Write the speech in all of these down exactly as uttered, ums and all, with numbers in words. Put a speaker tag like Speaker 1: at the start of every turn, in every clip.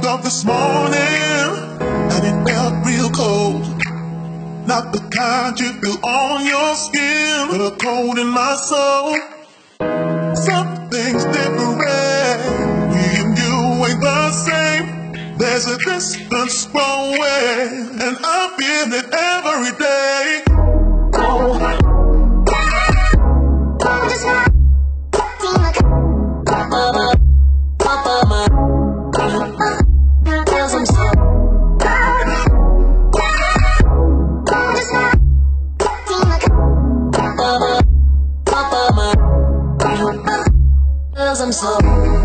Speaker 1: up this morning and it felt real cold. Not the kind you feel on your skin, but a cold in my soul. Something's different. Me and you ain't the same. There's a distance growing, and I feel it every day. Oh.
Speaker 2: I'm so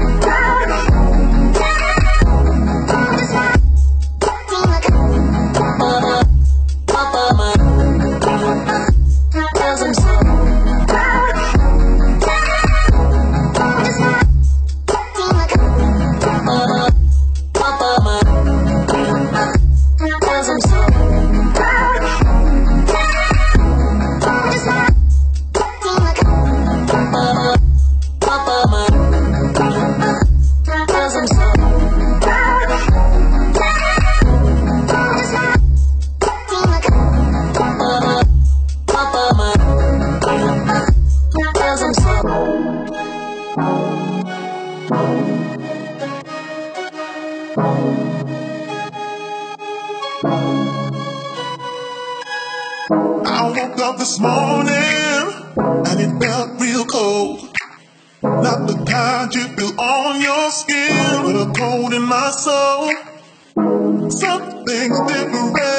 Speaker 2: I woke up this morning and it felt real cold. Not the kind you feel on your skin, but a cold in my soul. Something's different.